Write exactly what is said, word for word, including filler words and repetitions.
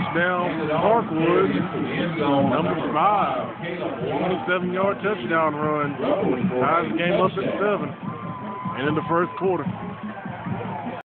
touchdown, Parkwood, number five. twenty-seven yard touchdown run. Ties the game up at seven. And in the first quarter.